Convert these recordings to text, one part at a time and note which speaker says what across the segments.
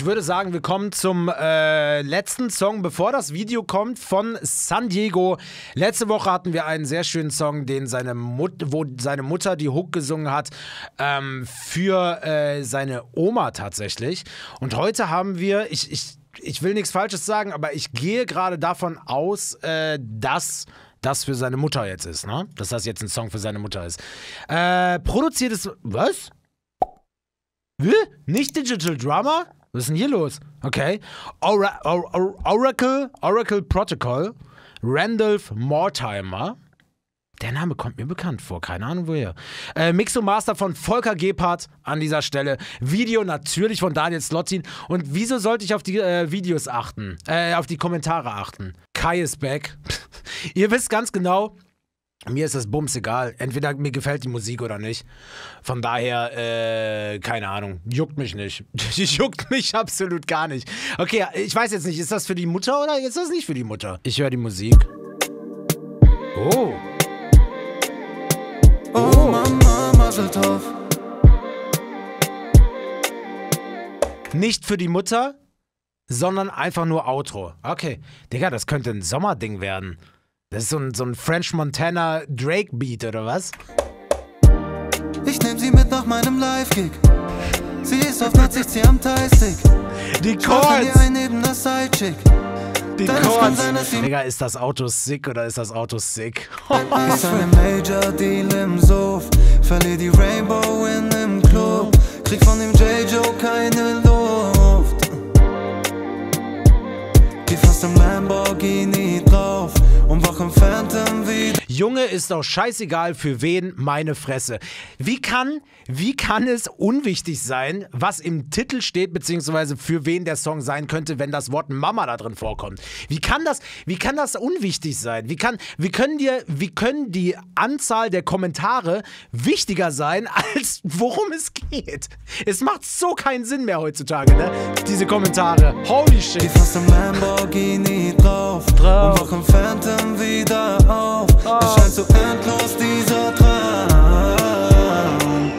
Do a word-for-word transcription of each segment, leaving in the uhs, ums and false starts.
Speaker 1: Ich würde sagen, wir kommen zum äh, letzten Song, bevor das Video kommt, von San Diego. Letzte Woche hatten wir einen sehr schönen Song, den seine Mut wo seine Mutter die Hook gesungen hat, ähm, für äh, seine Oma tatsächlich. Und heute haben wir, ich, ich, ich will nichts Falsches sagen, aber ich gehe gerade davon aus, äh, dass das für seine Mutter jetzt ist, ne? Dass das jetzt ein Song für seine Mutter ist. Äh, produziert ist, was? Wie? Nicht Digital Drama? Was ist denn hier los? Okay. Ora Or Oracle, Oracle Protocol, Randolph Mortimer. Der Name kommt mir bekannt vor, keine Ahnung woher. Äh, Mix und Master von Volker Gebhardt an dieser Stelle. Video natürlich von Daniel Slotin. Und wieso sollte ich auf die äh, Videos achten? Äh, auf die Kommentare achten? Kai ist back. Ihr wisst ganz genau, mir ist das Bums egal. Entweder mir gefällt die Musik oder nicht. Von daher, äh, keine Ahnung. Juckt mich nicht. Juckt mich absolut gar nicht. Okay, ich weiß jetzt nicht, ist das für die Mutter oder ist das nicht für die Mutter? Ich höre die Musik. Oh.
Speaker 2: Oh, Mama, Mazel Tov.
Speaker 1: Nicht für die Mutter, sondern einfach nur Outro. Okay. Digga, das könnte ein Sommerding werden. Das ist so ein, so ein French Montana Drake Beat, oder was?
Speaker 2: Ich nehm sie mit nach meinem Live-Gig. Sie ist auf Nazi, sie am Thai-Stick.
Speaker 1: Die Chords!
Speaker 2: ein neben der Sidechick.
Speaker 1: Die Chords! Digga, ist das Auto sick oder ist das Auto sick?
Speaker 2: Ich seine Major Deal im Sof. Verlieh die Rainbow in dem Club. Krieg von dem J-Joe keine Luft. Geh fast im Lamborghini drauf und wach im Phantom wieder.
Speaker 1: Junge, ist doch scheißegal für wen, meine Fresse. Wie kann, wie kann es unwichtig sein, was im Titel steht, beziehungsweise für wen der Song sein könnte, wenn das Wort Mama da drin vorkommt? Wie kann das, wie kann das unwichtig sein? Wie kann, wie können dir, wie können die Anzahl der Kommentare wichtiger sein, als worum es geht? Es macht so keinen Sinn mehr heutzutage, ne? Diese Kommentare. Holy shit.
Speaker 2: Geh fast im Lamborghini drauf, drauf. Und wach im Phantom wieder auf. Oh. Es scheint so endlos, dieser Traum.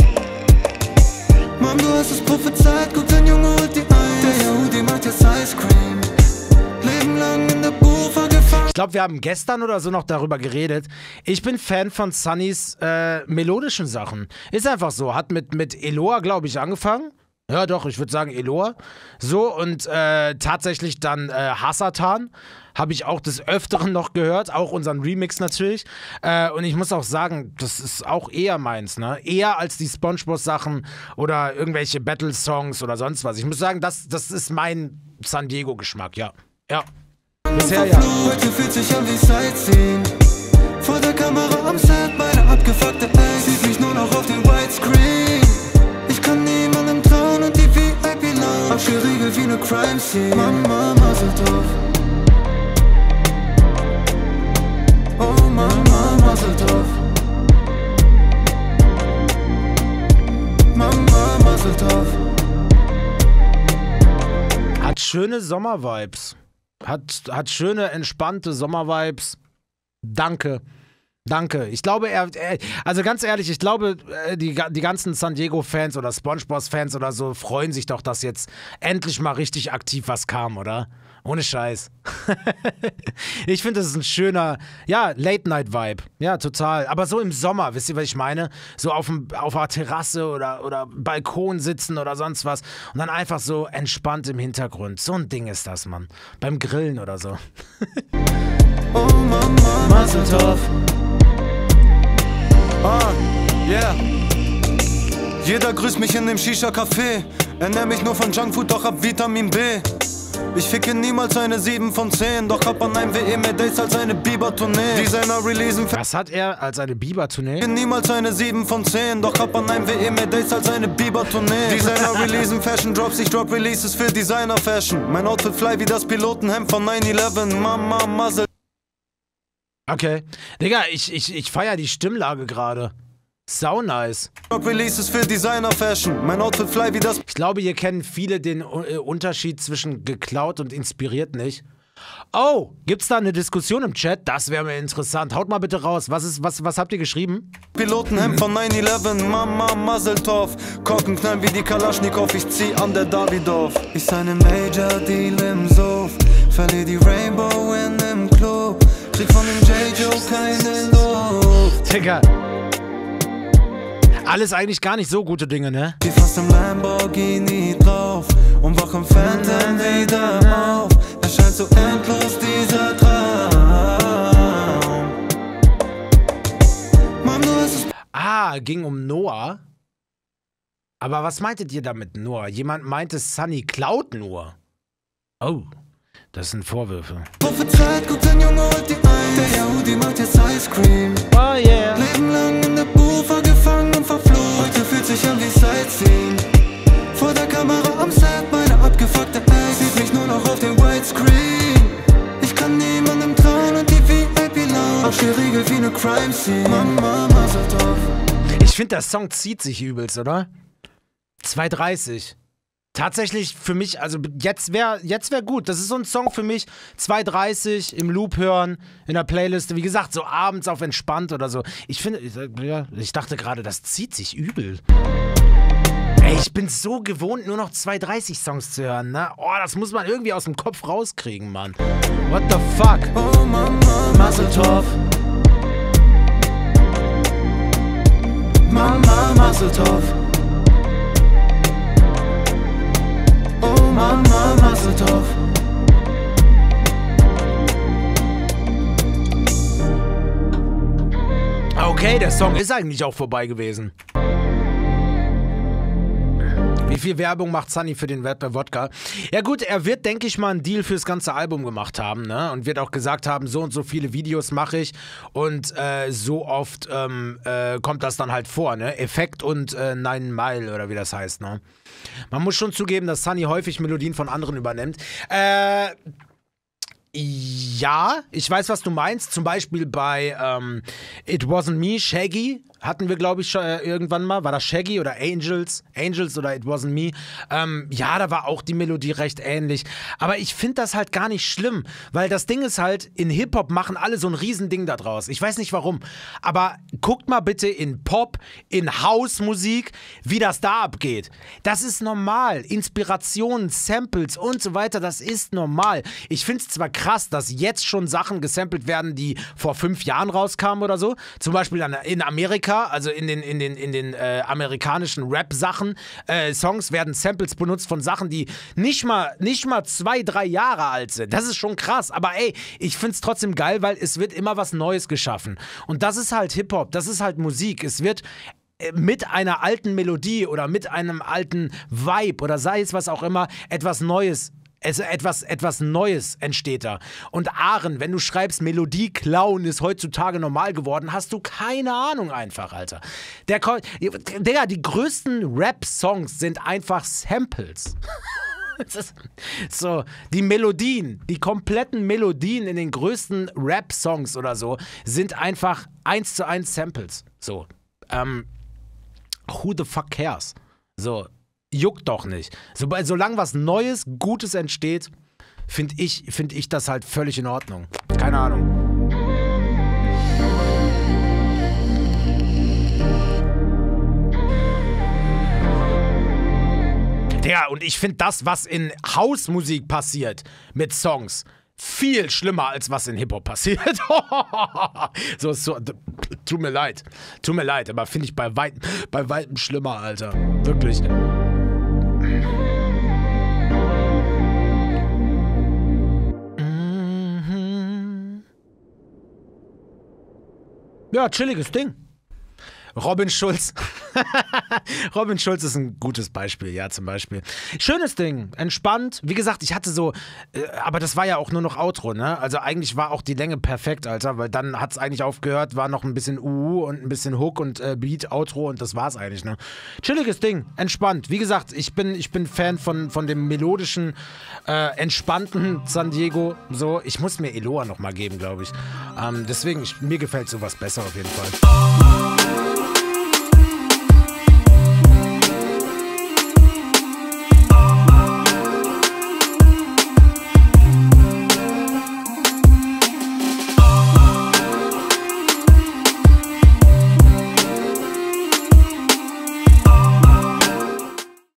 Speaker 2: Mom, du hast es prophezeit, guck, dein Junge holt die Eins. Der Yahudi macht jetzt Ice Cream. Leben lang in der Bufa gefangen.
Speaker 1: Ich glaube, wir haben gestern oder so noch darüber geredet. Ich bin Fan von Sunnys äh, melodischen Sachen. Ist einfach so. Hat mit, mit Eloa, glaube ich, angefangen. Ja, doch, ich würde sagen Eloa. So, und äh, tatsächlich dann äh, Hasatan. Habe ich auch des Öfteren noch gehört, auch unseren Remix natürlich. Äh, und ich muss auch sagen, das ist auch eher meins, ne? Eher als die SpongeBob-Sachen oder irgendwelche Battle-Songs oder sonst was. Ich muss sagen, das, das ist mein San Diego-Geschmack, ja. Ja. Bisher ja.
Speaker 2: Heute fühlt sich an wie Sightseeing. Vor der Kamera am Set, beide abgefuckte Ex. Sieht mich nur noch auf den Widescreen. Ich kann niemandem trauen und die V I P-Lounge abgeriegelt wie ne Crime-Scene. Mama, Mazel Tov. Oh Mama, Mazel Tov. Mama, Mazel Tov.
Speaker 1: Hat schöne Sommervibes. Hat, hat schöne, entspannte Sommervibes. Danke. Danke. Ich glaube, er, er also ganz ehrlich, ich glaube, die, die ganzen San Diego-Fans oder SpongeBob-Fans oder so freuen sich doch, dass jetzt endlich mal richtig aktiv was kam, oder? Ohne Scheiß. Ich finde, das ist ein schöner, ja, Late-Night-Vibe. Ja, total. Aber so im Sommer, wisst ihr, was ich meine? So auf, dem, auf einer Terrasse oder, oder Balkon sitzen oder sonst was und dann einfach so entspannt im Hintergrund. So ein Ding ist das, Mann. Beim Grillen oder so.
Speaker 2: Oh Mama, Mazel Tov. Ah, yeah. Jeder grüßt mich in dem Shisha-Café. Ernähr mich nur von Junkfood, doch hab Vitamin B. Ich ficke niemals eine sieben von zehn, doch hab an einem W E mehr Dates als eine Bieber-Tournee. Designer releasen.
Speaker 1: Was hat er als eine Bieber-Tournee?
Speaker 2: Niemals eine sieben von zehn, doch hab an einem W E mehr Dates als eine Bieber-Tournee. Designer releasen Fashion Drops, ich drop Releases für Designer-Fashion. Mein Outfit fly wie das Pilotenhemd von nine eleven. Mama, Mazel.
Speaker 1: Okay. Digga, ich, ich, ich feier die Stimmlage gerade. Sau nice.
Speaker 2: Releases für Designer Fashion. Mein Outfit fly wie das.
Speaker 1: Ich glaube, hier kennen viele den äh, Unterschied zwischen geklaut und inspiriert nicht. Oh, gibt's da eine Diskussion im Chat? Das wäre mir interessant. Haut mal bitte raus. Was ist, was, was habt ihr geschrieben?
Speaker 2: Pilotenhemd von neun elf, Mama Maseltov. Korken knallen wie die Kalaschnikow, ich zieh an der Davidoff. Ich seine Major Deal im Sof, verlieh die Rainbow in dem Club. Krieg von dem J-Joe keine Luft.
Speaker 1: Digga. Alles eigentlich gar nicht so gute Dinge, ne?
Speaker 2: Die fast im Lamborghini drauf und wach im Phantom wieder auf. Es scheint so endlos, dieser Traum. Mann, du hast es.
Speaker 1: Ah, ging um Noah. Aber was meintet ihr damit, Noah? Jemand meinte, Sunny klaut nur. Oh, das sind Vorwürfe.
Speaker 2: Prophezeit, guckt ein Junge, holt die ein. Der Yahudi macht jetzt Ice Cream.
Speaker 1: Oh yeah.
Speaker 2: Leben lang in der Bufa gefangen und verflucht. Heute fühlt sich an wie Sightseeing. Vor der Kamera am Set, meine abgefuckte Ex sieht mich nur noch auf dem Widescreen. Ich kann niemandem trauen und die V I P-Lounge Abschierriegel wie ne Crime-Scene. Mama, Maseltov.
Speaker 1: Ich finde, der Song zieht sich übelst, oder? zwei dreißig. Tatsächlich für mich, also jetzt wäre jetzt wär gut. Das ist so ein Song für mich, zwei dreißig im Loop hören, in der Playlist. Wie gesagt, so abends auf entspannt oder so. Ich finde, ja, ich dachte gerade, das zieht sich übel. Ey, ich bin so gewohnt, nur noch zwei dreißig Songs zu hören, ne? Oh, das muss man irgendwie aus dem Kopf rauskriegen, Mann. What the fuck?
Speaker 2: Oh Mama, Maseltov. Mama, Maseltov. Oh Mama, Maseltov.
Speaker 1: Okay, der Song ist eigentlich auch vorbei gewesen. Wie viel Werbung macht Sunny für den Wert bei Wodka? Ja gut, er wird, denke ich mal, einen Deal fürs ganze Album gemacht haben, ne? Und wird auch gesagt haben, so und so viele Videos mache ich und äh, so oft ähm, äh, kommt das dann halt vor, ne? Effekt und äh, Nine Mile oder wie das heißt, ne? Man muss schon zugeben, dass Sunny häufig Melodien von anderen übernimmt. Äh... Ja, ich weiß, was du meinst. Zum Beispiel bei ähm, It Wasn't Me, Shaggy, hatten wir, glaube ich, schon, äh, irgendwann mal. War das Shaggy oder Angels? Angels oder It Wasn't Me. Ähm, ja, da war auch die Melodie recht ähnlich. Aber ich finde das halt gar nicht schlimm, weil das Ding ist halt, in Hip-Hop machen alle so ein Riesending da draus. Ich weiß nicht warum. Aber guckt mal bitte in Pop, in House-Musik, wie das da abgeht. Das ist normal. Inspirationen, Samples und so weiter, das ist normal. Ich finde es zwar krass, dass jetzt schon Sachen gesampelt werden, die vor fünf Jahren rauskamen oder so. Zum Beispiel in Amerika, also in den, in den, in den äh, amerikanischen Rap-Sachen, äh, Songs werden Samples benutzt von Sachen, die nicht mal, nicht mal zwei, drei Jahre alt sind. Das ist schon krass. Aber ey, ich find's trotzdem geil, weil es wird immer was Neues geschaffen. Und das ist halt Hip-Hop, das ist halt Musik. Es wird mit einer alten Melodie oder mit einem alten Vibe oder sei es was auch immer, etwas Neues. Es, etwas, etwas Neues entsteht da. Und Aaron, wenn du schreibst, Melodie klauen ist heutzutage normal geworden, hast du keine Ahnung einfach, Alter. Der, Digga, die größten Rap-Songs sind einfach Samples. So, die Melodien, die kompletten Melodien in den größten Rap-Songs oder so, sind einfach eins zu eins Samples. So, ähm, who the fuck cares? So, juckt doch nicht. So, solange was Neues, Gutes entsteht, finde ich, find ich das halt völlig in Ordnung. Keine Ahnung. Ja, und ich finde das, was in Hausmusik passiert mit Songs, viel schlimmer, als was in Hip-Hop passiert. so, so, tut mir leid. Tut mir leid, aber finde ich bei weitem, bei weitem schlimmer, Alter. Wirklich. Ja, chilliges Ding. Robin Schulz. Robin Schulz ist ein gutes Beispiel, ja, zum Beispiel. Schönes Ding, entspannt. Wie gesagt, ich hatte so, äh, aber das war ja auch nur noch Outro, ne? Also eigentlich war auch die Länge perfekt, Alter, weil dann hat es eigentlich aufgehört, war noch ein bisschen U und ein bisschen Hook und äh, Beat, Outro und das war's eigentlich, ne? Chilliges Ding, entspannt. Wie gesagt, ich bin, ich bin Fan von, von dem melodischen, äh, entspannten San Diego. So, ich muss mir Eloa nochmal geben, glaube ich. Ähm, deswegen, ich, mir gefällt sowas besser auf jeden Fall.